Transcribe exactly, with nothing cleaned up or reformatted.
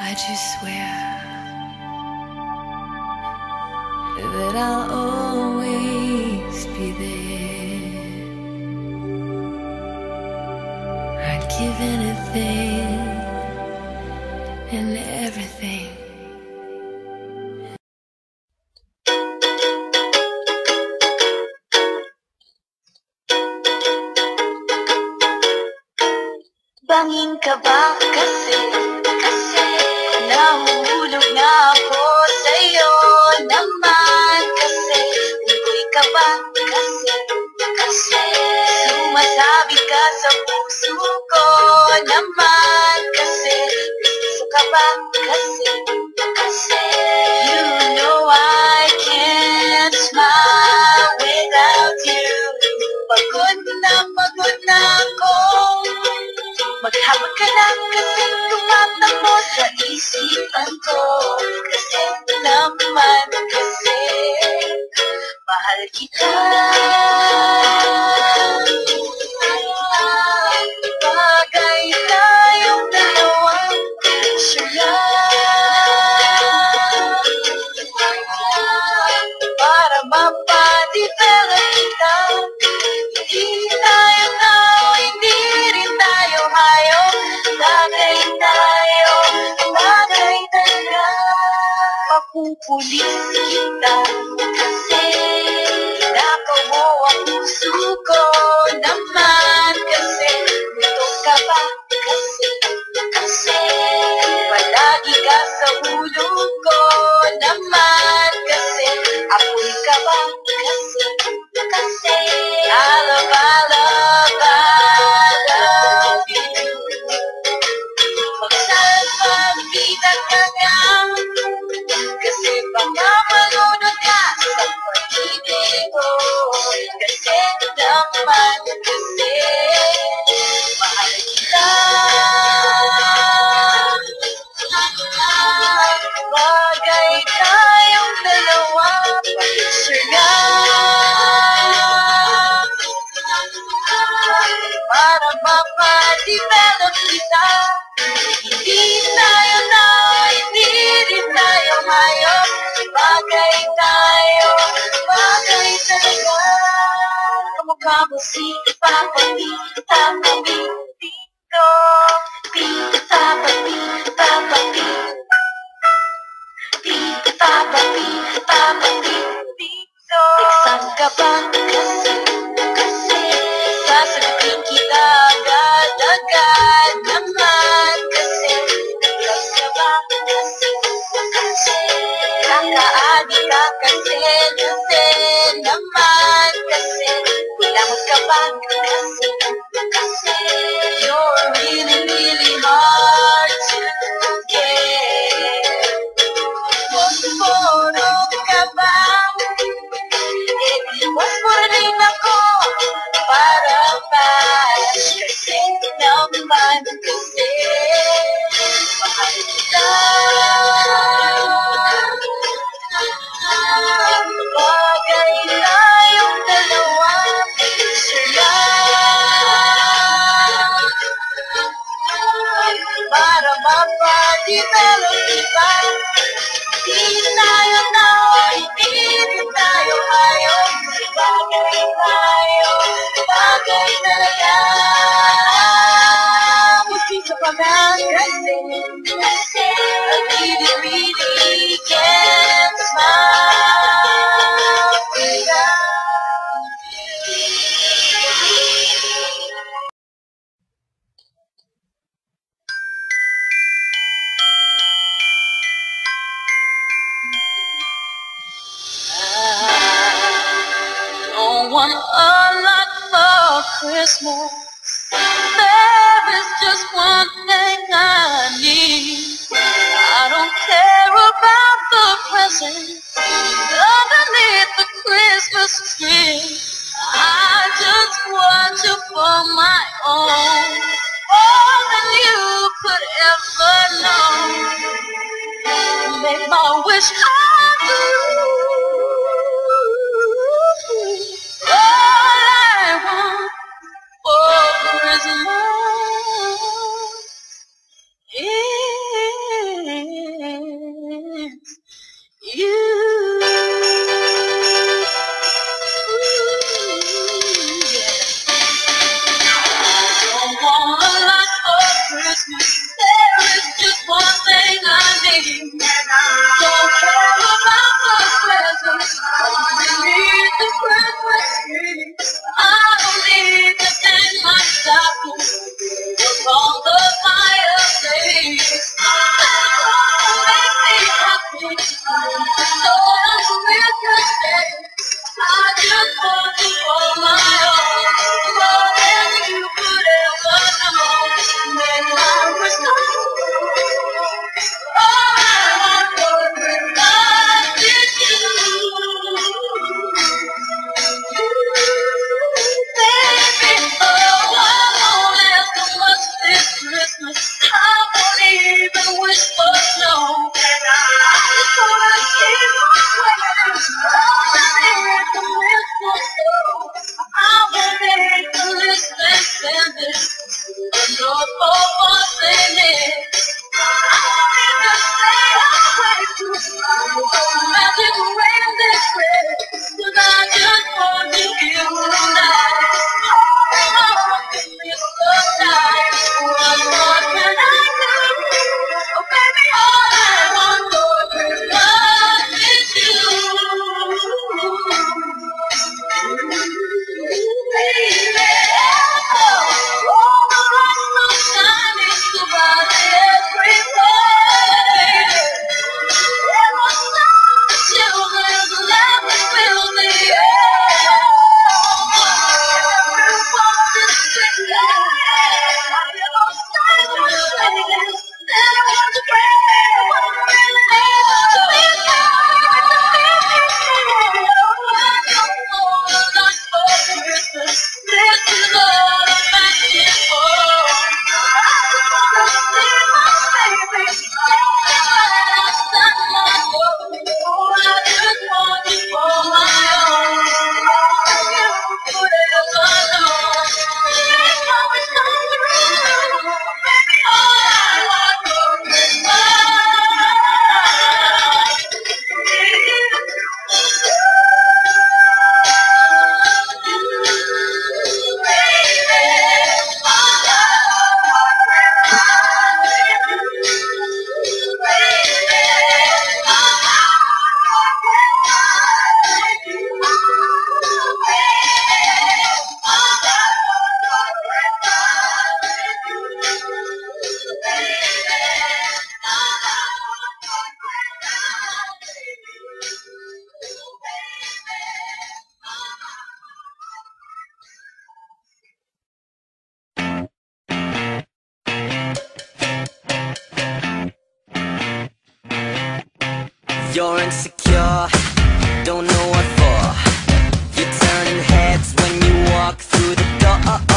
I just swear that I'll always be there. I'd give anything and everything. Bangin ka ba kasi, kasi nahuhulog na ako sa'yo naman kasi unggoy ka ba kasi, kasi sumasabit ka sa puso ko naman kasi gusto ka ba kasi, kasi you know I can't smile without you. Pagod na pagod na ako, maghabag ka na kasi tumatakbo sa isipan ko. Kasi naman kasi mahal kita. Bagay tayong dalawang picture para mapadevelop kita. Hindi tayo tao, hindi rin tayo hayop. Bagay tayo, bagay talaga. Papupulis kita kasi nakaw mo ang puso ko naman kasi gusto ka ba kasi, kasi palagi ka sa ulo ko naman kasi apoy ka ba kasi, kasi I love, I love, I love you. Magsalpagbitan ka nga kasi baka malunod ka sa pag-ibig ko. Kasi naman kasi mahal kita. Bagay tayong dalawa, picture nga para mapadevelop kita. Hindi tayo na, hindi rin tayo hayop. Bagay tayo, bagay talaga. Kamukha mo si Papa P, Papa P, Tito P, Papa P, Papa P, P, Papa P, Papa P, Tito. Saan ka ba kasi, kasi sasagutin kita agad-agad naman kasi ikas ka ba kasi, kasi kakaadi ka kasi kasi naman kasi kulangot ka ba kasi, kasi you're really really hard to get. Posporo ka ba? Eh, posporo rin ako para mas kasi naman kasi mahal kita. Bagay tayong dalawa, picture lang para mapadevelop kita. Hindi tayo tao, hindi rin tayo hayop. Bagay tayo, bagay talaga. Musika pa nga kasi, kasi I really, really can't smile without you. Don't want a lot for Christmas. There is just one thing I need. I don't care about the presents underneath the Christmas tree. I just want you for my own, more than you could ever know. Make my wish come true. All I want for Christmas is for one thing. I need to stay away from magic rain this way, 'cause I just want to hear tonight. Oh, give me so tight. What more can I do? Oh, baby, all I want for Christmas is you. Baby, oh, all the lights are shining so bright everywhere. There are some children laughing fill the air. Everyone is singing. I hear those silent singing. Everyone to pray. What I really need is to be kind, to be kind. Oh, I don't want a lot for Christmas. This is all I'm asking for. I just wanna see my baby. That's my goal. Oh, I just want you for my own. You put it on my nose. Please promise come true. Baby, all I want for Christmas is you. You're insecure, don't know what for. You're turning heads when you walk through the door.